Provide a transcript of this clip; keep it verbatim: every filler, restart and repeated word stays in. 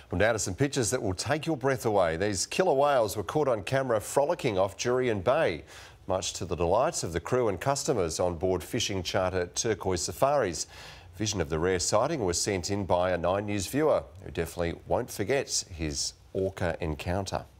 Well, now to some pictures that will take your breath away. These killer whales were caught on camera frolicking off Jurien Bay, much to the delights of the crew and customers on board fishing charter Turquoise Safaris. Vision of the rare sighting was sent in by a Nine News viewer who definitely won't forget his orca encounter.